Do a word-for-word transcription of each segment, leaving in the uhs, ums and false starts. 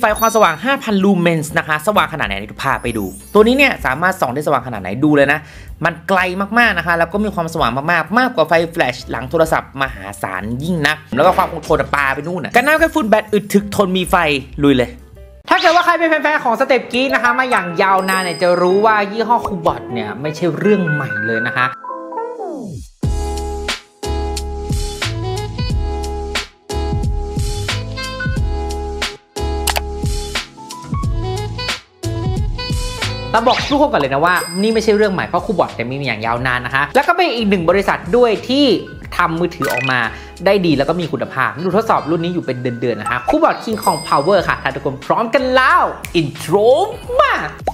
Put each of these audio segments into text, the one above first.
ความสว่าง ห้าพัน ลูเมนส์นะคะสว่างขนาดไหนนี่พาไปดูตัวนี้เนี่ยสามารถส่องได้สว่างขนาดไหนดูเลยนะมันไกลมากๆนะคะแล้วก็มีความสว่างมากๆมากกว่าไฟแฟลชหลังโทรศัพท์มหาศาลยิ่งนักแล้วก็ความคงทนปาไปนู่นนะกันน้ำกันฝุ่นแบตอึดถึกทนมีไฟลุยเลยถ้าเกิดว่าใครเป็นแฟนๆของสเต็ปกี๊ดนะคะมาอย่างยาวนานเนี่ยจะรู้ว่ายี่ห้อคูบอทเนี่ยไม่ใช่เรื่องใหม่เลยนะคะเราบอกทุกคนก่อนเลยนะว่านี่ไม่ใช่เรื่องใหม่เพราะคูบอทแต่มีอย่างยาวนานนะคะแล้วก็เป็นอีกหนึ่งบริษัทด้วยที่ทำมือถือออกมาได้ดีแล้วก็มีคุณภาพดูทดสอบรุ่นนี้อยู่เป็นเดือนๆนะคะคูบอท King Kong Power ค่ะถ้าทุกคนพร้อมกันแล้วอินโทรมา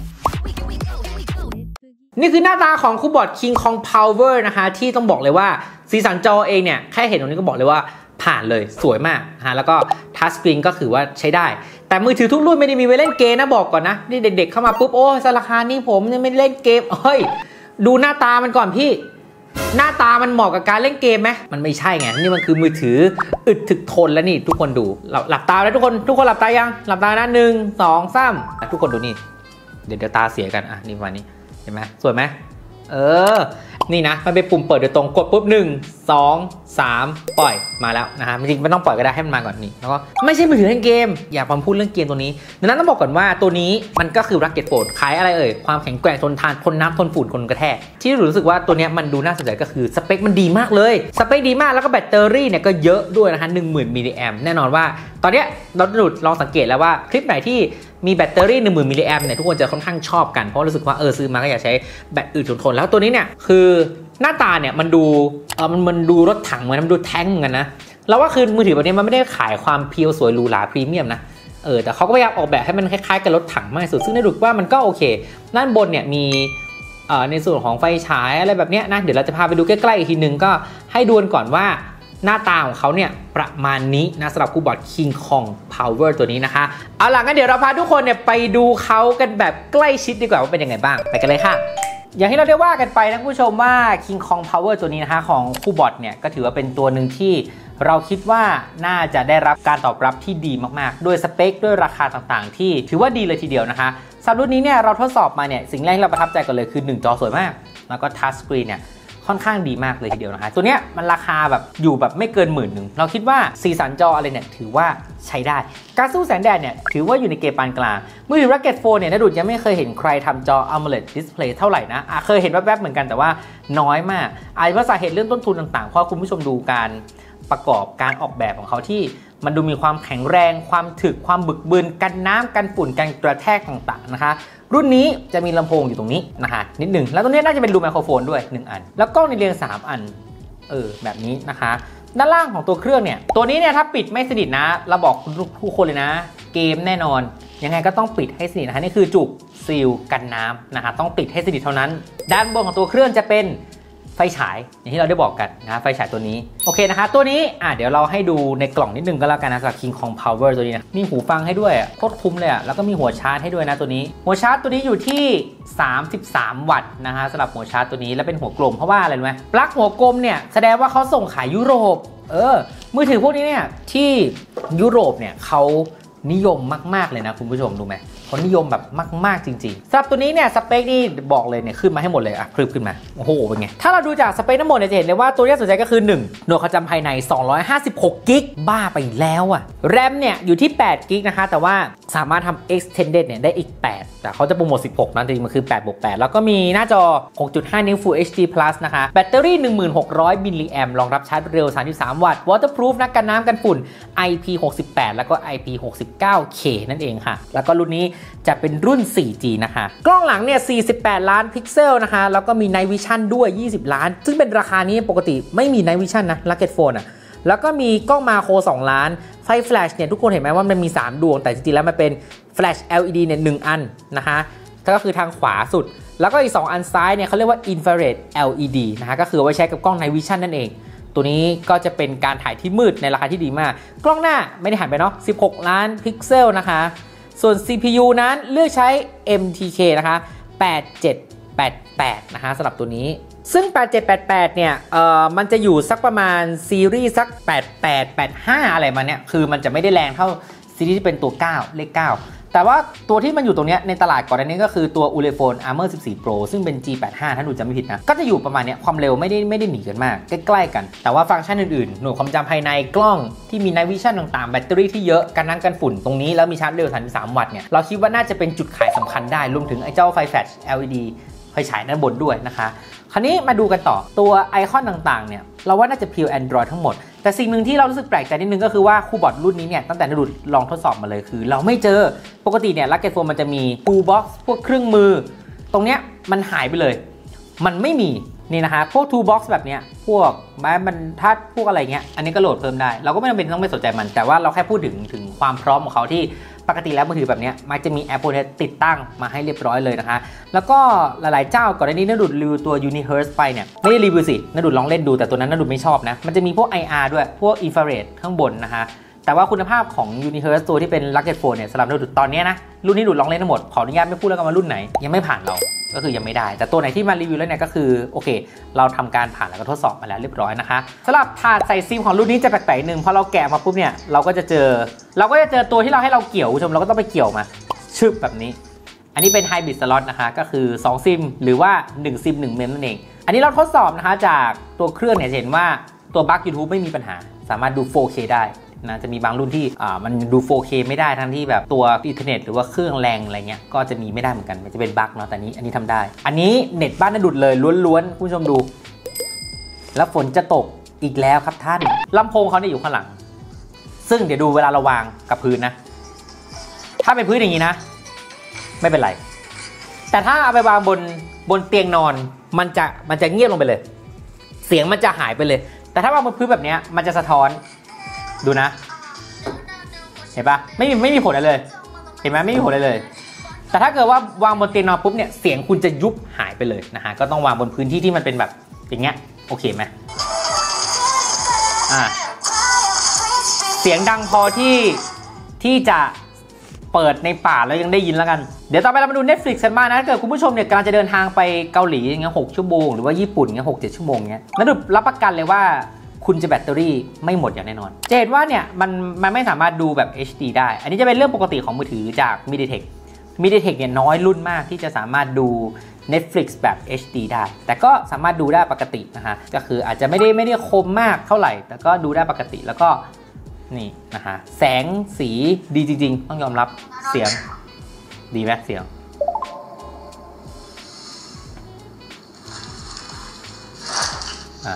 นี่คือหน้าตาของคูบอท King Kong Power นะคะที่ต้องบอกเลยว่าสีสันจอเองเนี่ยแค่เห็นตรงนี้ก็บอกเลยว่าผ่านเลยสวยมากฮะแล้วก็ทัชสกรีนก็คือว่าใช้ได้แต่มือถือทุกรุ่นไม่ได้มีไว้เล่นเกมนะบอกก่อนนะนี่เด็กๆเข้ามาปุ๊บโอ้สราคานี่ผมยังไม่เล่นเกมเฮ้ยดูหน้าตามันก่อนพี่หน้าตามันเหมาะกับการเล่นเกมไหมมันไม่ใช่ไงนี่มันคือมือถืออึดถึกทนแล้วนี่ทุกคนดูหลับตาแล้วทุกคนทุกคนหลับตายังหลับตานะหนึ่งสองสามทุกคนดูนี่เดี๋ยวเดี๋ยวตาเสียกันอ่ะนี่วันนี้เห็นไหมสวยไหมเออนี่นะมันเป็นปุ่มเปิดโดยตรงกดปุ๊บหนึ่งสองสามปล่อยมาแล้วนะฮะจริงๆไม่ต้องปล่อยก็ได้ให้มันมาก่อนนี่แล้วก็ไม่ใช่มือถือเล่นเกมอย่าพอพูดเรื่องเกมตัวนี้ดังนั้นต้องบอกก่อนว่าตัวนี้มันก็คือ Rugged Phone ขายอะไรเอ่ยความแข็งแกร่งทนทานทนน้ำทนฝุ่นทนกระแทกที่รู้สึกว่าตัวนี้มันดูน่าสนใจก็คือสเปคมันดีมากเลยสเปคดีมากแล้วก็แบตเตอรี่เนี่ยก็เยอะด้วยนะคะหนึ่งหมื่นมิลลิแอมป์แน่นอนว่าตอนนี้เราดูลองสังเกตแล้วว่าคลิปไหนที่มีแบตเตอรี่หนึ่งหมื่นมิลลิแอมป์เนี่ยทุกคนจะค่อนข้างชอบกันเพราะรู้สึกว่าเออซื้อมาก็อยากใช้แบตอึดทนแล้วตัวนี้เนี่ยคือหน้าตาเนี่ยมันดูเออมันมันดูรถถังเหมือนมันดูแท้งเหมือนกันนะเราว่าคือมือถือแบบนี้มันไม่ได้ขายความเพียวสวยหรูหราพรีเมียมนะเออแต่เขาก็พยายามออกแบบให้มันคล้ายๆกับรถถังมากสุดซึ่งได้ดูว่ามันก็โอเคด้านบนเนี่ยมีเอ่อในส่วนของไฟฉายอะไรแบบนี้นะเดี๋ยวเราจะพาไปดูใกล้ๆอีกทีนึงก็ให้ดูก่อนว่าหน้าตาของเขาเนี่ยประมาณนี้นะสำหรับคูบอท King Kong Power ตัวนี้นะคะเอาล่ะงั้นเดี๋ยวเราพาทุกคนเนี่ยไปดูเขากันแบบใกล้ชิดดีกว่าว่าเป็นยังไงบ้างไปกันเลยค่ะอย่างที่เราได้ว่ากันไปนะผู้ชมว่า King Kong Power ตัวนี้นะคะของคูบอทเนี่ยก็ถือว่าเป็นตัวหนึ่งที่เราคิดว่าน่าจะได้รับการตอบรับที่ดีมากๆด้วยสเปคด้วยราคาต่างๆที่ถือว่าดีเลยทีเดียวนะคะสำหรับรุ่นนี้เนี่ยเราทดสอบมาเนี่ยสิ่งแรกที่เราประทับใจกันเลยคือหนึ่งจอสวยมากแล้วก็ทัชสกรีนเนี่ยค่อนข้างดีมากเลยทีเดียวนะคะตัวเนี้ยมันราคาแบบอยู่แบบไม่เกินหมื่นหนึ่งเราคิดว่าสีสันจออะไรเนี่ยถือว่าใช้ได้การสู้แสงแดดเนี่ยถือว่าอยู่ในเกณฑ์ปานกลางมือถือ Rugged Phone เนี่ยนะดูยังไม่เคยเห็นใครทำจอ AMOLED Display เท่าไหร่นะเคยเห็นแวบๆเหมือนกันแต่ว่าน้อยมากอาจจะเพราะสาเหตุเรื่องต้นทุนต่างๆเพราะคุณผู้ชมดูการประกอบการออกแบบของเขาที่มันดูมีความแข็งแรงความถึกความบึกบึนกันน้ำกันฝุ่นกันกระแทกต่างๆนะคะรุ่นนี้จะมีลำโพงอยู่ตรงนี้นะคะนิดหนึ่งแล้วตรงนี้น่าจะเป็นรูไมโครโฟนด้วยหนึ่งอันแล้วกล้องในเรียงสามอันเออแบบนี้นะคะด้านล่างของตัวเครื่องเนี่ยตัวนี้เนี่ยถ้าปิดไม่สนิทนะเราบอกทุกคนเลยนะเกมแน่นอนยังไงก็ต้องปิดให้สนิทนะคะนี่คือจุกซีลกันน้ำนะคะต้องปิดให้สนิทเท่านั้นด้านบนของตัวเครื่องจะเป็นไฟฉายอย่างที่เราได้บอกกันนะไฟฉายตัวนี้โอเคนะคะตัวนี้อ่ะเดี๋ยวเราให้ดูในกล่องนิดนึงก็แล้วกันนะสำหรับ King Kong Power ตัวนี้นะมีหูฟังให้ด้วยโคตรคุ้มเลยอ่ะแล้วก็มีหัวชาร์จให้ด้วยนะตัวนี้หัวชาร์จตัวนี้อยู่ที่สามสิบสามวัตต์นะคะสำหรับหัวชาร์จตัวนี้แล้วเป็นหัวกลมเพราะว่าอะไรรู้ไหมปลั๊กหัวกลมเนี่ยแสดงว่าเขาส่งขายยุโรปเออมือถือพวกนี้เนี่ยที่ยุโรปเนี่ยเขานิยมมากๆเลยนะคุณผู้ชมดูไหมเขานิยมแบบมากๆจริงๆสำหรับตัวนี้เนี่ยสเปคนี่บอกเลยเนี่ยขึ้นมาให้หมดเลยอ่ะคลิปขึ้นมาโอ้โหเป็นไงถ้าเราดูจากสเปคทั้งหมดเนี่ยจะเห็นเลยว่าตัวที่สนใจก็คือหนึ่งหน่วยความจำภายในสองร้อยห้าสิบหกกิกบ้าไปแล้วอ่ะแรมเนี่ยอยู่ที่แปดกิกนะคะแต่ว่าสามารถทำ extended เนี่ยได้อีกแปดแต่เขาจะโปรโมทสิบหกนะจริงๆมันคือแปดบวกแปดแล้วก็มีหน้าจอ หกจุดห้า นิ้ว Full เอช ดี Plus นะคะแบตเตอรี่ หนึ่งพันหกร้อย มิลลิแอมป์รองรับชาร์จเร็วสามสิบสามวัตต์ waterproof นะกันน้ำกันฝุ่น ไอ พี หกสิบแปด แล้วก็ ไอ พี หกสิบเก้า เค นั่นเองค่ะแล้วก็รุ่นนี้จะเป็นรุ่น โฟร์จี นะคะกล้องหลังเนี่ยสี่สิบแปดล้านพิกเซลนะคะแล้วก็มี Night Vision ด้วยยี่สิบล้านซึ่งเป็นราคานี้ปกติไม่มี Night Vision นะ Rugged Phone อ่ะแล้วก็มีกล้องมาโครสองล้านไฟแฟลชเนี่ยทุกคนเห็นไหมว่ามันมีสามดวงแต่จริงๆแล้วมันเป็นแฟลช แอล อี ดี เนี่ยหนึ่งอันนะคะก็คือทางขวาสุดแล้วก็อีกสองอันซ้ายเนี่ยเขาเรียกว่า Infrared แอล อี ดี นะคะก็คือเอาไว้ใช้กับกล้อง Night Vision นั่นเองตัวนี้ก็จะเป็นการถ่ายที่มืดในราคาที่ดีมากกล้องหน้าไม่ได้หันไปเนาะสิบหกล้านพิกเซลนะคะส่วน ซี พี ยู นั้นเลือกใช้ เอ็ม ที เค นะคะแปดเจ็ดแปดแปดนะคะสำหรับตัวนี้ซึ่งแปดเจ็ดแปดแปดเนี่ยเอ่อมันจะอยู่สักประมาณซีรีส์สักแปดแปด แปดห้าอะไรมาเนี่ยคือมันจะไม่ได้แรงเท่าซีรีส์ที่เป็นตัวเก้าเลขเก้าแต่ว่าตัวที่มันอยู่ตรงนี้ในตลาดก่อนอันนี้ก็คือตัว Ulefone Armor สิบสี่ Pro ซึ่งเป็น จี แปดสิบห้า ถ้าดูจำไม่ผิดนะก็จะอยู่ประมาณนี้ความเร็วไม่ได้ไม่ได้หนีกันมากใกล้ๆกันแต่ว่าฟังก์ชันอื่นๆหน่วยความจำภายในกล้องที่มี Night Vision ต่างๆแบตเตอรี่ที่เยอะกันน้ำกันฝุ่นตรงนี้แล้วมีชาร์จเร็วสามสิบสามวัตต์เนี่ยเราคิดว่าน่าจะเป็นจุดขายสำคัญได้รวมถึงไอ้เจ้าไฟแฟลช แอล อี ดี ไฟฉายด้านบนด้วยนะคะคราวนี้มาดูกันต่อตัวไอคอนต่างๆเนี่ยเราว่าน่าจะเพียว Android ทั้งหมดแต่สิ่งหนึ่งที่เรารู้สึกแปลกใจนิดนึงก็คือว่าคูบอร์ดรุ่นนี้เนี่ยตั้งแต่นดุดลองทดสอบมาเลยคือเราไม่เจอปกติเนี่ยลักเก็ตโฟนมันจะมีฟูลบ็อกซ์พวกเครื่องมือตรงเนี้ยมันหายไปเลยมันไม่มีนี่นะคะพวกทูบ็อกซ์แบบเนี้ยพวกไม้บรรทัดพวกอะไรเงี้ยอันนี้ก็โหลดเพิ่มได้เราก็ไม่จำเป็นต้องไปสนใจมันแต่ว่าเราแค่พูดถึงถึงความพร้อมของเขาที่ปกติแล้วมือถือแบบนี้มักจะมีแอปโปรเทคติดตั้งมาให้เรียบร้อยเลยนะคะแล้วก็หลายๆเจ้าก่อนหน้านี้นดุดรีวิวตัว Unihertz ไปเนี่ยไม่ได้รีวิวสินดุดลองเล่นดูแต่ตัวนั้นนดุดไม่ชอบนะมันจะมีพวก ไอ อาร์ ด้วยพวกอินฟราเรดข้างบนนะคะแต่ว่าคุณภาพของ Unihertz ตัวที่เป็น Rugged Phone เนี่ยสำหรับนดุดตอนนี้นะรุ่นนี้ดุดลองเล่นทั้งหมดขออนุญาตไม่พูดแล้วกันว่ารุ่นไหนยังไม่ผ่านเราก็คือยังไม่ได้แต่ตัวไหนที่มารีวิวแล้วเนี่ยก็คือโอเคเราทำการผ่านแล้วก็ทดสอบมาแล้วเรียบร้อยนะคะสำหรับถาดใส่ซิมของรุ่นนี้จะแปลกๆนึงพอเราแกะมาปุ๊บเนี่ยเราก็จะเจอเราก็จะเจอตัวที่เราให้เราเกี่ยวคุณผู้ชมเราก็ต้องไปเกี่ยวมาชึบแบบนี้อันนี้เป็น Hybrid Slot นะคะก็คือสองซิมหรือว่าหนึ่งซิมหนึ่งเมมนั่นเองอันนี้เราทดสอบนะคะจากตัวเครื่องเนี่ยจะเห็นว่าตัวบั๊ก YouTube ไม่มีปัญหาสามารถดู โฟร์เค ได้นะจะมีบางรุ่นที่อ่ามันดู โฟร์เค ไม่ได้ทั้งที่แบบตัวอินเทอร์เน็ตหรือว่าเครื่องแรงอะไรเงี้ยก็จะมีไม่ได้เหมือนกันมันจะเป็นบั๊กเนาะแต่นี้อันนี้ทำได้อันนี้เน็ตบ้านนดุดเลยล้วนๆคุณผู้ชมดูแล้วฝนจะตกอีกแล้วครับท่านลำโพงเขาเนี่ยอยู่ข้างหลังซึ่งเดี๋ยวดูเวลาเราวางกับพื้นนะถ้าเป็นพื้นอย่างนี้นะไม่เป็นไรแต่ถ้าเอาไปวางบนบนเตียงนอนมันจะมันจะเงียบลงไปเลยเสียงมันจะหายไปเลยแต่ถ้าวางบนพื้นแบบนี้มันจะสะท้อนดูนะเห็นปะไม่มีไม่มีผลอะไรเลยเห็นไหมไม่มีผลอะไรเลยแต่ถ้าเกิดว่าวางบนเตียงนอนปุ๊บเนี่ยเสียงคุณจะยุบหายไปเลยนะฮะก็ต้องวางบนพื้นที่ที่มันเป็นแบบอย่างเงี้ยโอเคไหมอ่าเสียงดังพอที่ที่จะเปิดในป่าแล้วยังได้ยินแล้วกันเดี๋ยวต่อไปเรามาดู Netflix กันบ้างนะถ้าเกิดคุณผู้ชมเนี่ยกำลังจะเดินทางไปเกาหลีอย่างเงี้ยหกชั่วโมงหรือว่าญี่ปุ่นอย่างเงี้ยหกเจ็ดชั่วโมงเงี้ยนั่นดูรับประกันเลยว่าคุณจะแบตเตอรี่ไม่หมดอย่างแน่นอนจะเห็นว่าเนี่ยมันมันไม่สามารถดูแบบ เอช ดี ได้อันนี้จะเป็นเรื่องปกติของมือถือจาก MediaTek MediaTek เนี่ยน้อยรุ่นมากที่จะสามารถดู Netflix แบบ เอช ดี ได้แต่ก็สามารถดูได้ปกตินะฮะก็คืออาจจะไม่ได้ไม่ได้คมมากเท่าไหร่แต่ก็ดูได้ปกติแล้วก็นี่นะฮะแสงสีดีจริงๆต้องยอมรับเสียงดีไหมเสียงอ่ะ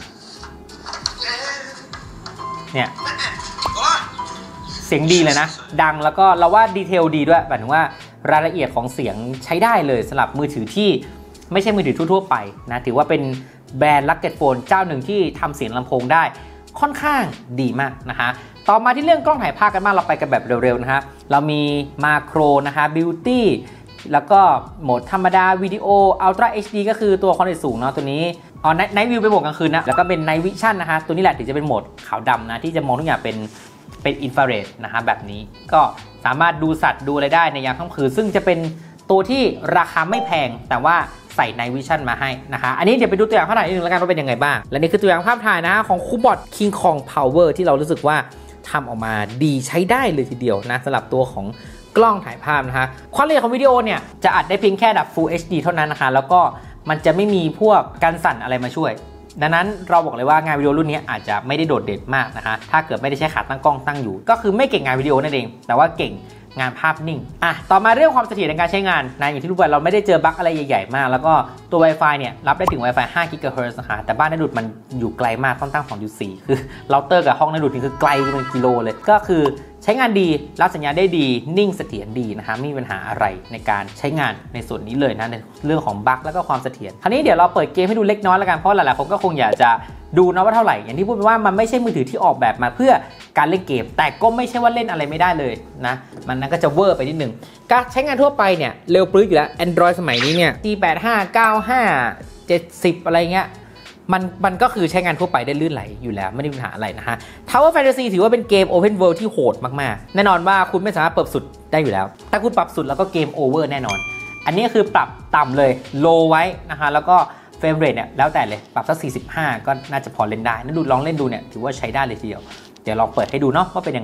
เนี่ยเสียงดีเลยนะดังแล้วก็เราว่าดีเทลดีด้วยหมายถึงว่ารายละเอียดของเสียงใช้ได้เลยสำหรับมือถือที่ไม่ใช่มือถือทั่วๆไปนะถือว่าเป็นแบรนด์ Rugged Phone เจ้าหนึ่งที่ทำเสียงลำโพงได้ค่อนข้างดีมากนะคะต่อมาที่เรื่องกล้องถ่ายภาพกันมากเราไปกันแบบเร็วๆนะฮะเรามีมาโครนะคะบิวตี้แล้วก็โหมดธรรมดาวิดีโอ Ultra เอช ดี ก็คือตัวความละเอียดสูงเนาะตัวนี้อ๋อ Night View เป็นโหมดกลางคืนนะแล้วก็เป็น Night Vision นะคะตัวนี้แหละถึงจะเป็นโหมดขาวดำนะที่จะมองทุกอย่างเป็นเป็นอินฟราเรดนะคะแบบนี้ก็สามารถดูสัตว์ดูอะไรได้ในยามค่ำคืนซึ่งจะเป็นตัวที่ราคาไม่แพงแต่ว่าใส่ Night Vision มาให้นะคะอันนี้เดี๋ยวไปดูตัวอย่างภาพถ่ายนิดนึงแล้วกันว่าเป็นยังไงบ้างและนี่คือตัวอย่างภาพถ่ายนะของคูบอท King Kong Power ที่เรารู้สึกว่าทำออกมาดีใช้ได้เลยทีเดียวนะสำหรับตัวของกล้องถ่ายภาพนะคะความละเอียดของวิดีโอเนี่ยจะอัดได้เพียงแค่ระดับ Full เอช ดี เท่านั้นนะคะแล้วก็มันจะไม่มีพวกการสั่นอะไรมาช่วยดังนั้นเราบอกเลยว่างานวิดีโอรุ่นนี้อาจจะไม่ได้โดดเด่นมากนะคะถ้าเกิดไม่ได้ใช้ขาตั้งกล้องตั้งอยู่ก็คือไม่เก่งงานวิดีโอนั่นเองแต่ว่าเก่งงานภาพนิ่งอ่ะต่อมาเรื่องความเสถียรในการใช้งานนะอย่างที่รู้ไปเราไม่ได้เจอบั๊กอะไรใหญ่ๆมากแล้วก็ตัว Wi-Fi เนี่ยรับได้ถึง Wi-Fi ห้า กิกะเฮิรตซ์นะคะแต่บ้านนดุดมันอยู่ไกลมากต้องตั้ง สองจุดสี่ คือเราเตอร์กับห้องนดุดนี่คือไกลเป็นกิโลเลยก็คือใช้งานดีรับสัญญาณได้ดีนิ่งเสถียรดีนะคะไม่มีปัญหาอะไรในการใช้งานในส่วนนี้เลยนะในเรื่องของบั๊กแล้วก็ความเสถียรคราวนี้เดี๋ยวเราเปิดเกมให้ดูเล็กน้อยแล้วกันเพราะหลายๆคนก็คงอยากจะดูนะว่าเท่าไหร่อย่างที่พูดไปว่ามันไม่ใช่มือถือที่ออกแบบมาเพื่อการเล่นเกมแต่ก็ไม่ใช่ว่าเล่นอะไรไม่ได้เลยนะมันนั้นก็จะเวอร์ไปนิดนึงการใช้งานทั่วไปเนี่ยเร็วปรื้ดอยู่แล้ว Android สมัยนี้เนี่ย จี แปดสิบห้า เก้าสิบห้า เจ็ดสิบอะไรเงี้ยมันมันก็คือใช้งานทั่วไปได้ลื่นไหลอยู่แล้วไม่มีปัญหาอะไรนะฮะ Tower Fantasy ถือว่าเป็นเกม Open World ที่โหดมากๆแน่นอนว่าคุณไม่สามารถปรับสุดได้อยู่แล้วถ้าคุณปรับสุดแล้วก็เกมโอเวอร์แน่นอนอันนี้คือปรับต่ำเลย low ไว้นะคะแล้วก็เฟรมเรทเนี่ยแล้วแต่เลยปรับสักสี่สิบห้าก็น่าจะพอเล่นได้นั่นดูลองเล่นดูเนี่ยถือว่าใช้ได้เลยทีเดียวเดี๋ยวลองเปิดให้ดูเนาะว่าเป็นยังไง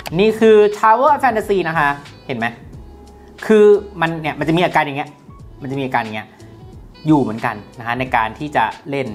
นี่คือ Tower of Fantasy นะคะเห็นไหมคือมันเนี่ยมันจะมีอาการอย่างเงี้ยมันจะมีอาการอย่างเงี้ยอยู่เหมือนกันนะคะในการที่จะเล่น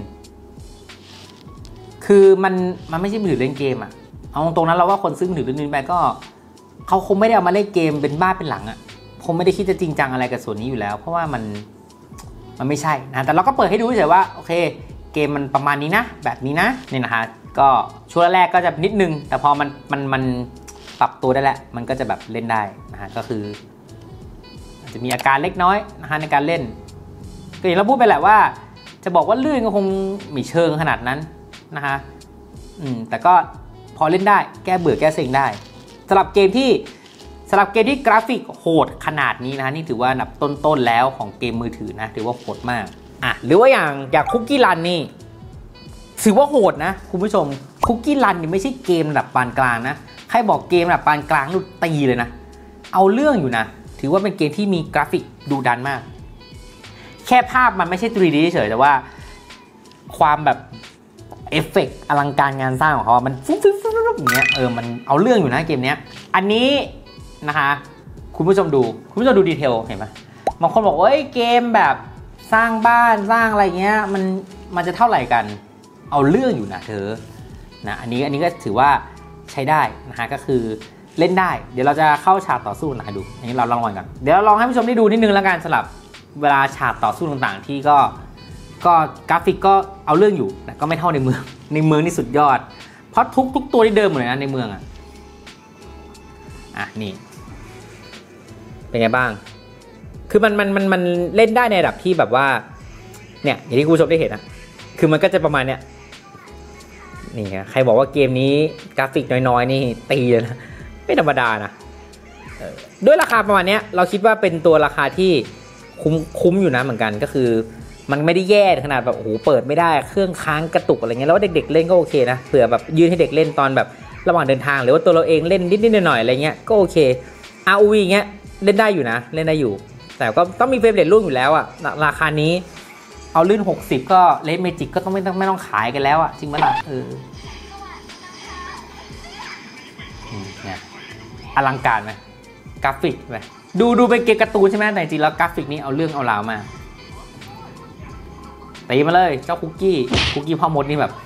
คือมันมันไม่ใช่มือถือเล่นเกมอะเอาตรงนั้นเราว่าคนซื้อมือถือรุ่นนี้ไปก็เขาคงไม่ได้เอามาเล่นเกมเป็นบ้าเป็นหลังอะคงไม่ได้คิดจะจริงจังอะไรกับส่วนนี้อยู่แล้วเพราะว่ามันมันไม่ใช่นะแต่เราก็เปิดให้ดูเฉยว่าโอเคเกมมันประมาณนี้นะแบบนี้นะนี่นะคะก็ช่วงแรกก็จะนิดนึงแต่พอมันมันมันปรับตัวได้แล้วมันก็จะแบบเล่นได้นะฮะก็คืออาจจะมีอาการเล็กน้อยนะฮะในการเล่นก็อย่างเราพูดไปแหละว่าจะบอกว่าลื่นก็คงไม่เชิงขนาดนั้นนะคะอืมแต่ก็พอเล่นได้แก้เบื่อแก้เซ็งได้สำหรับเกมที่สำหรับเกมที่กราฟิกโหดขนาดนี้นะนี่ถือว่าอันดับต้นๆแล้วของเกมมือถือนะถือว่าโหดมากอ่ะหรือว่าอย่างอย่างคุกกี้รันนี่ถือว่าโหดนะคุณผู้ชมคุกกี้รันนี่ไม่ใช่เกมระดับปานกลางนะใครบอกเกมระดับปานกลางนู่นตีเลยนะเอาเรื่องอยู่นะถือว่าเป็นเกมที่มีกราฟิกดุดันมากแค่ภาพมันไม่ใช่ ทรี ดี เฉยแต่ว่าความแบบเอฟเฟกต์อลังการงานสร้างของเขามันฟุ้งฟิ้งฟิ้งอย่างเงี้ยเออมันเอาเรื่องอยู่นะเกมเนี้ยอันนี้นะคะคุณผู้ชมดูคุณผู้ชมดูดีเทลเห็นไหมบางคนบอกว่าเกมแบบสร้างบ้านสร้างอะไรเงี้ยมันมันจะเท่าไหร่กันเอาเรื่องอยู่นะเธอนะอันนี้อันนี้ก็ถือว่าใช้ได้นะฮะก็คือเล่นได้เดี๋ยวเราจะเข้าฉากต่อสู้นะดูอันนี้เราลองก่อนเดี๋ยวเราลองให้ผู้ชมได้ดูนิดนึงแล้วกันสำหรับเวลาฉากต่อสู้ต่างๆที่ก็ก็กราฟิกก็เอาเรื่องอยู่แต่ก็ไม่เท่าในเมืองในเมืองนี่สุดยอดเพราะทุกทุกตัวที่เดิมหมดเลยนะในเมืองอ่ะอ่ะนี่เป็นไงบ้างคือมันมันมันมันเล่นได้ในระดับที่แบบว่าเนี่ยอย่างที่คุณผู้ชมได้เห็นนะคือมันก็จะประมาณเนี้ยนี่ไงใครบอกว่าเกมนี้กราฟิกน้อยๆนี่ตีเลยนะไม่ธรรมดานะด้วยราคาประมาณนี้เราคิดว่าเป็นตัวราคาที่คุ้มคุ้มอยู่นะเหมือนกันก็คือมันไม่ได้แย่ขนาดแบบโอ้โหเปิดไม่ได้เครื่องค้างกระตุกอะไรเงี้ยแล้วเด็กๆเล่นก็โอเคนะเผื่อแบบยืนให้เด็กเล่นตอนแบบระหว่างเดินทางหรือว่าตัวเราเองเล่นนิดๆหน่อยๆอะไรเงี้ยก็โอเค อาร์ โอ วี เงี้ยเล่นได้อยู่นะเล่นได้อยู่แต่ก็ต้องมีเฟรมเรทรุ่นอยู่แล้วอะราคานี้เอาลื่นหกสิบก็เลดเมจิกก็ต้องไม่ต้องไม่ต้องขายกันแล้วอะจริงไหมล่ะเออเนี่ยอลังการไหมกราฟิกไหมดูดูเป็นเกมการ์ตูนใช่ไหมแต่จริงแล้วกราฟิกนี้เอาเรื่องเอาราวมาตีมาเลยเจ้าคุกกี้คุกกี้พ่อมดนี่แบบ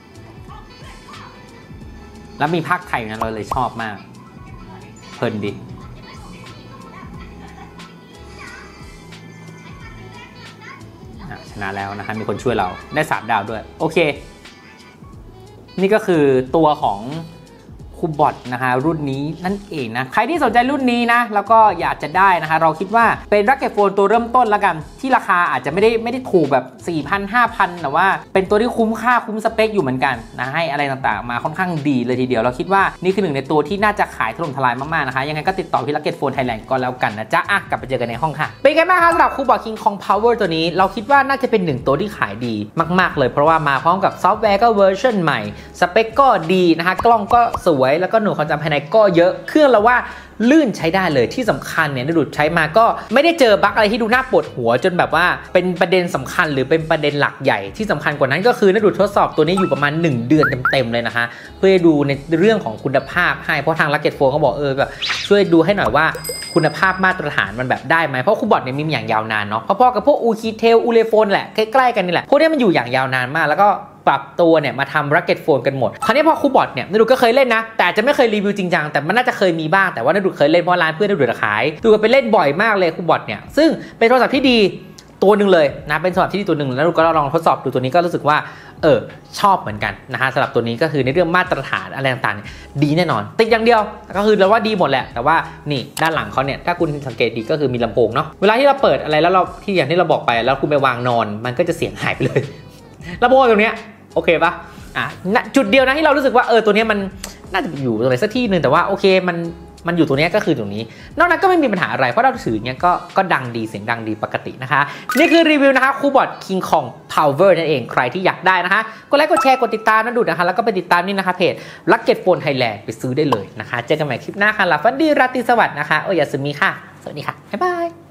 แล้วมีภาคไทยนะเราเลยชอบมากเพลินดีชนะแล้วนะฮะมีคนช่วยเราได้สามดาวด้วยโอเคนี่ก็คือตัวของคูบอทนะคะรุ่นนี้นั่นเองนะใครที่สนใจรุ่นนี้นะแล้วก็อยากจะได้นะคะเราคิดว่าเป็นรักเก็ตโฟนตัวเริ่มต้นแล้วกันที่ราคาอาจจะไม่ได้ไม่ได้ถูกแบบ สี่พัน ห้าพัน แต่ว่าเป็นตัวที่คุ้มค่าคุ้มสเปคอยู่เหมือนกันนะให้อะไรต่างๆมาค่อนข้างดีเลยทีเดียวเราคิดว่านี่คือหนึ่งในตัวที่น่าจะขายถล่มทลายมากๆนะคะยังไงก็ติดต่อที่รักเก็ตโฟนไทยแลนด์ก็แล้วกันนะจ๊ะอ่ะกลับไปเจอกันในห้องค่ะเป็นไงบ้างคะสำหรับคูบอท King Kong Power ตัวนี้เราคิดว่าน่าจะเป็นหนึ่งตัวที่ขายดีมากๆเลยเพราะว่ามาพร้อมกับซอฟต์แวร์ก็เวอร์ชันใหม่สเปคก็ดีนะคะกล้องก็สวยแล้วก็หน่วยความจำภายในก็เยอะเครื่องเราว่าลื่นใช้ได้เลยที่สำคัญเนี่ยนดุดใช้มาก็ไม่ได้เจอบั๊กอะไรที่ดูน่าปวดหัวจนแบบว่าเป็นประเด็นสำคัญหรือเป็นประเด็นหลักใหญ่ที่สำคัญกว่านั้นก็คือนดุดทดสอบตัวนี้อยู่ประมาณหนึ่งเดือนเต็มๆเลยนะคะเพื่อดูในเรื่องของคุณภาพให้เพราะทาง Rocket Phone เขาบอกเออแบบช่วยดูให้หน่อยว่าคุณภาพมาตรฐานมันแบบได้ไหมเพราะคูบอทเนี่ยมีอย่างยาวนานเนาะพอๆกับพวกอูคีเทลอูเลโฟนแหละใกล้ๆกันนี่แหละพวกนี้มันอยู่อย่างยาวนานมากแล้วก็ปรับตัวเนี่ยมาทำ Rocket Phone กันหมดคราวนี้พอคูบอทเนี่ยนดุดก็เคยเล่นนะแต่จะไม่เคยรีวิวจริงจังแต่มันน่าจะเคยมีบ้างแต่ว่านดุดเคยเล่นเพราะร้านเพื่อนนดุดขายดูกันไปเล่นบ่อยมากเลยคูบอทเนี่ยซึ่งเป็นโทรศัพท์ที่ดีตัวหนึ่งเลยนะเป็นโทรศัพท์ที่ดีตัวหนึ่งแล้วนดุดก็ลองทดสอบดูตัวนี้ก็รู้สึกว่าเออชอบเหมือนกันนะฮะสำหรับตัวนี้ก็คือในเรื่องมาตรฐานอะไรต่างๆดีแน่นอนติดอย่างเดียวก็คือเราว่าดีหมดแหละแต่ว่านี่ด้านหลังเขาเนี่ยถ้าคุณสังเกตดีก็คือมีลำโพงเนาะเวลาที่เราเปิดอะไรแล้วเราที่อย่างที่เราบอกไปแล้วคุณไปวางนอนมันก็จะเสียงหายไปเลยลำโพงตรงเนี้ยโอเคปะอ่ะจุดเดียวนะที่เรารู้สึกว่าเออตัวนี้มันน่าจะอยู่ตรงไหนสักที่หนึ่งแต่ว่าโอเคมันมันอยู่ตรงนี้ก็คือตรงนี้นอกนั้นก็ไม่มีปัญหาอะไรเพราะเราถือเนี้ยก็ก็ดังดีเสียงดังดีปกตินะคะนี่คือรีวิวนะคะคูบอท King Kong Power นั่นเองใครที่อยากได้นะคะกดไลค์กดแชร์กดติดตามนะดูนะคะแล้วก็ไปติดตามนี่นะคะเพจ Rocket Phone Thailand ไปซื้อได้เลยนะคะเจอกันใหม่คลิปหน้าค่ะหลับฝันดีราตรีสวัสดิ์นะคะโอยาสึมิค่ะสวัสดีค่ะบ๊ายบาย